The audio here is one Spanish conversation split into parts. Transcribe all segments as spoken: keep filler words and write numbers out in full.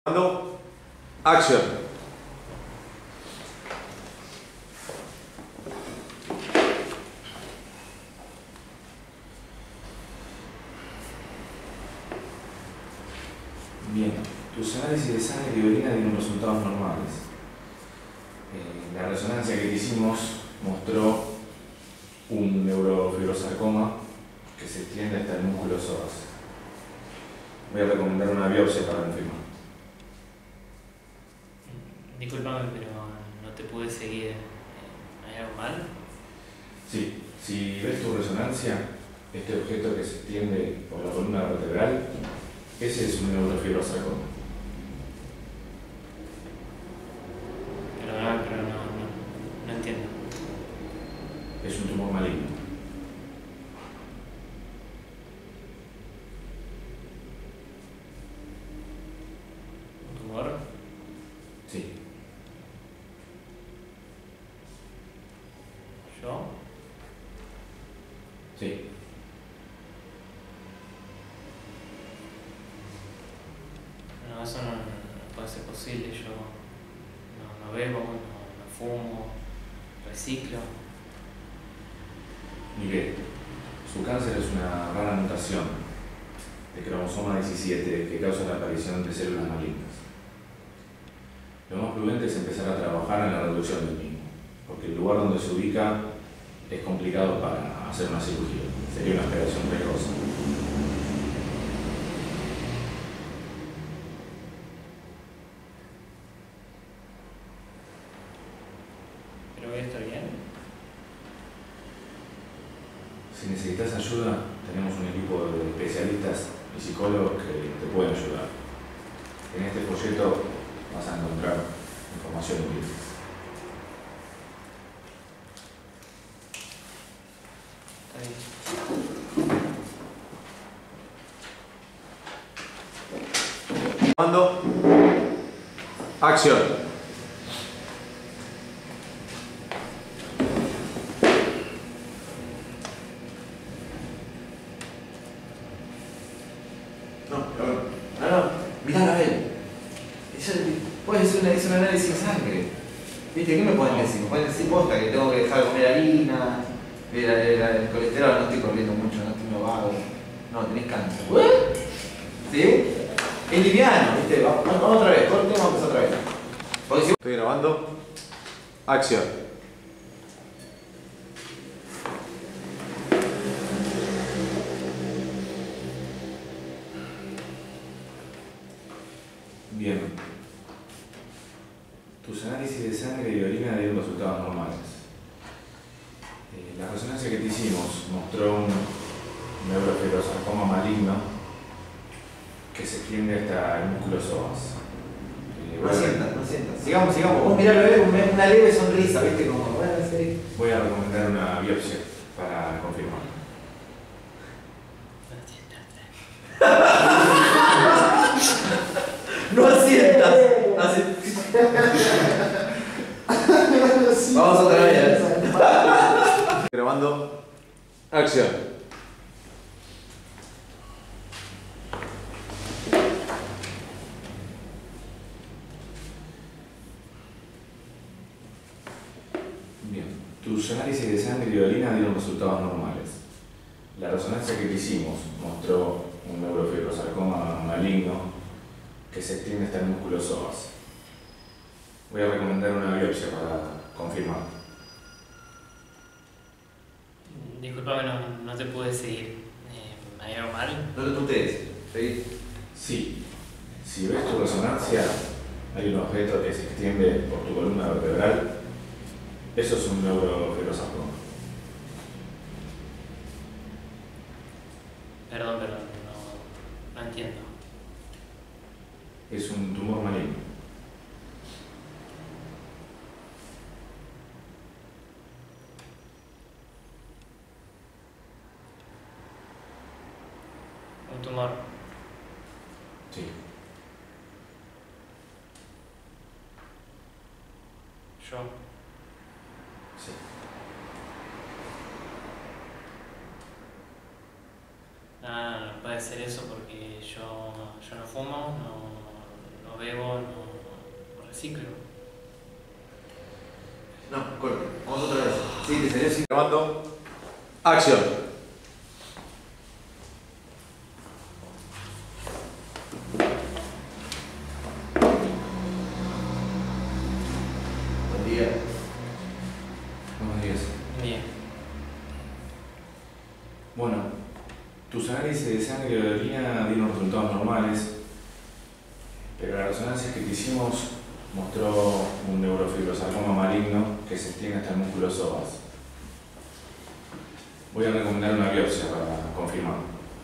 Cuando acción. Bien, tus análisis de sangre y orina dieron resultados normales. Eh, la resonancia que hicimos mostró un neurofibrosarcoma que se extiende hasta el músculo psoas. Voy a recomendar una biopsia para confirmar. Disculpame, pero no te pude seguir. ¿Hay algo mal? Sí, si ves tu resonancia, este objeto que se extiende por la columna vertebral, ese es un neurofibrosarcoma. Pero, ah, pero no, no, no entiendo. Es un tumor maligno. ¿Un tumor? Sí. ¿Yo? Sí. No, eso no, no puede ser posible. Yo no, no bebo, no, no fumo, reciclo. Miguel, su cáncer es una rara mutación de cromosoma diecisiete que causa la aparición de células malignas. Lo más prudente es empezar a trabajar en la reducción del mismo, porque el lugar donde se ubica es complicado para hacer una cirugía. Sería una operación precoz. ¿Pero voy a estar bien? Si necesitas ayuda, tenemos un equipo de especialistas y psicólogos que te pueden ayudar. En este folleto vas a encontrar información útil. Está bien. Cuando acción. No, no, no, no, mirá a él. Eso, puede ser una, es un análisis de sangre. ¿Viste? ¿Qué me pueden decir? Me pueden decir posta que tengo que dejar de comer harina, el, el, el colesterol, no estoy corriendo mucho, no estoy vago. No, tenés cáncer. ¿Sí? Es liviano, ¿viste? Vamos, vamos otra vez, corte, vamos a empezar otra vez. Porque si... Estoy grabando. Acción. Bien. Tus análisis de sangre y orina dieron resultados normales. Eh, la resonancia que te hicimos mostró un neurofibrosarcoma maligno que se extiende hasta el músculo psoas. Eh, No voy, sientas, a, no sientas. Sigamos, sigamos. Vos mirá, bebé, una, una leve sonrisa, ¿viste? Como, bueno, sí. voy a recomendar una biopsia para confirmar. No asientas. Así. Vamos otra vez. Grabando. Acción. Bien. Tus análisis de sangre y orina dieron resultados normales. La resonancia que te hicimos mostró un neurofibrosarcoma maligno que se extiende hasta el músculo psoas. Voy a recomendar una biopsia para confirmar. Disculpame, no, no te pude seguir. Eh, ¿Hay algo mal? No te tutees. ¿Sí? Sí, si ves tu resonancia, hay un objeto que se extiende por tu columna vertebral. Eso es un neurofibrosarcoma. Perdón, perdón, no, no entiendo. Es un tumor maligno. ¿Un tumor? Sí. ¿Yo? Sí. Ah, no puede ser eso porque yo, yo no fumo, no, no no bebo, no, no reciclo. No, corte. Vamos otra vez. Sí, te salió así. Grabando. Acción. Buen día. Buenos días. Bien. Bueno, tus análisis de sangre y de orina dieron resultados normales, pero la resonancia que te hicimos mostró un neurofibrosarcoma maligno que se extiende hasta el músculo psoas. Voy a recomendar una biopsia para confirmar.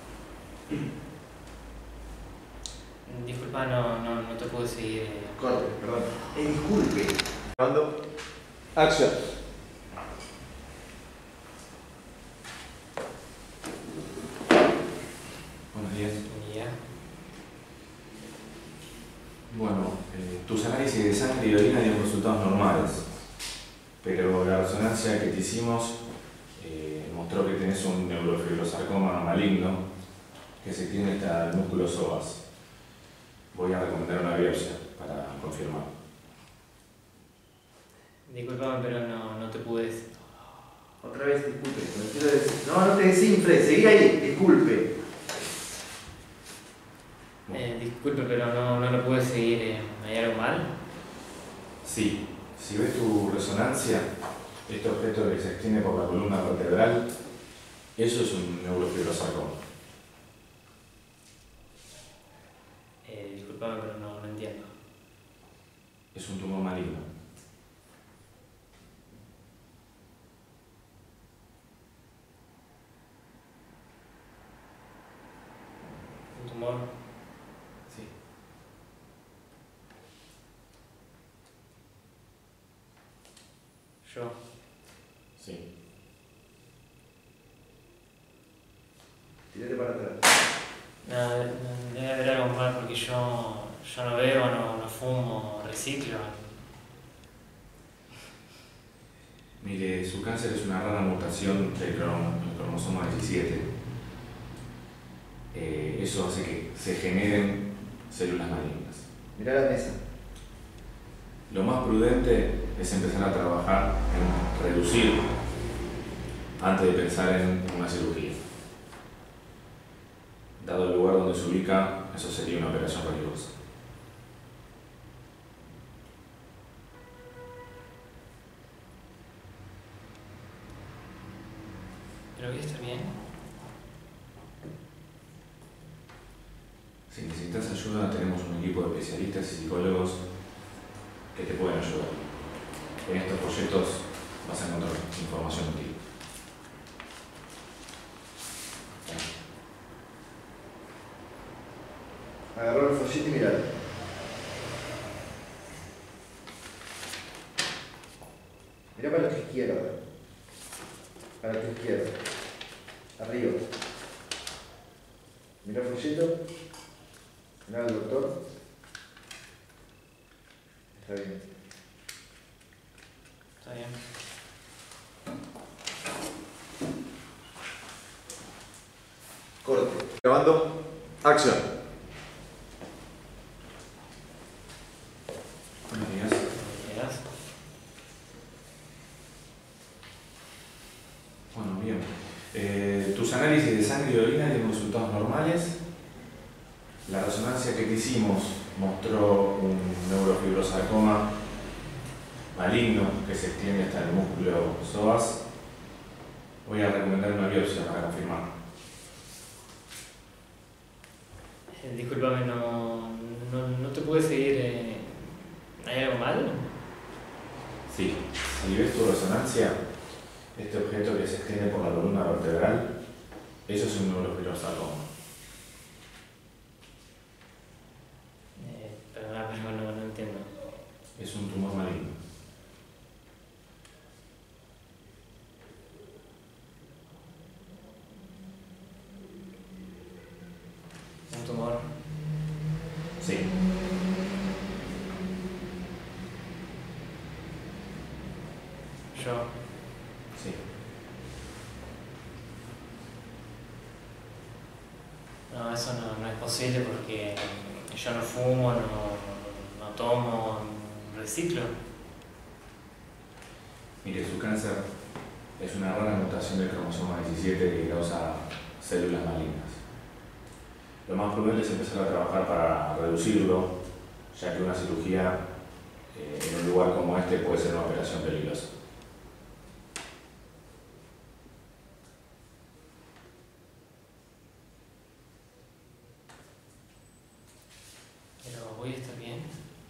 Disculpa, no, no, no te puedo seguir. eh. Corte, perdón. Eh, disculpe. Grabando. Acción. Buenos días. Ya. Bueno, eh, tus análisis de sangre y de orina dieron resultados normales, pero la resonancia que te hicimos eh, mostró que tenés un neurofibrosarcoma maligno que se extiende hasta el músculo psoas. Voy a recomendar una biopsia para confirmar. Disculpame, pero no, no te pude decir. Otra vez, disculpe. No, quiero decir- no, no te desinfles. Seguí ahí. Disculpe. Eh, disculpe, pero no, no lo pude seguir. eh. ¿Hay algo mal? Sí, si ves tu resonancia, este objeto que se extiende por la columna vertebral, eso es un neurofibrosarcoma. Eh, disculpame, pero no, no entiendo. Es un tumor maligno. ¿Un tumor? Sí. Yo. Sí. Tírate para atrás. Nada, debe haber algo mal porque yo, yo no bebo, no, no fumo, reciclo. Mire, su cáncer es una rara mutación del cromo- del cromosoma diecisiete. Eh, eso hace que se generen células malignas. Mirá la mesa. Lo más prudente es empezar a trabajar en reducir antes de pensar en una cirugía. Dado el lugar donde se ubica, eso sería una operación riesgosa. Creo que está bien. Si necesitas ayuda, tenemos un equipo de especialistas y psicólogos que te pueden ayudar. En estos proyectos vas a encontrar información útil. Agarró el folleto y miralo. Mirá para tu izquierda. Para tu izquierda. Arriba. Mirá el folleto. Mirá al doctor. Está bien. Está bien. Corte. Grabando. Acción. Buenos días. ¿Llegas? Bueno, bien. Eh, tus análisis de sangre y orina dieron resultados normales. La resonancia que te hicimos mostró un neurofibrosarcoma maligno que se extiende hasta el músculo psoas. Voy a recomendar una biopsia para confirmar. Eh, discúlpame, no, no, no te pude seguir. eh. ¿Hay algo mal? Sí, si ves tu resonancia, este objeto que se extiende por la columna vertebral, eso es un neurofibrosarcoma. Eh, perdona, pero no, no entiendo. Es un tumor maligno. ¿Un tumor? Sí. Yo. Sí. No, eso no, no es posible porque yo no fumo, no, no reciclo. Mire, su cáncer es una rara mutación del cromosoma diecisiete que causa células malignas. Lo más prudente es empezar a trabajar para reducirlo, ya que una cirugía eh, en un lugar como este puede ser una operación peligrosa. Pero voy a estar bien.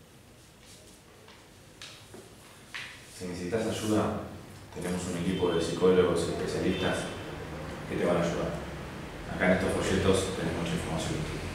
Si necesitas ayuda, tenemos un equipo de psicólogos y especialistas que te van a ayudar. Acá en estos folletos tenés mucha información.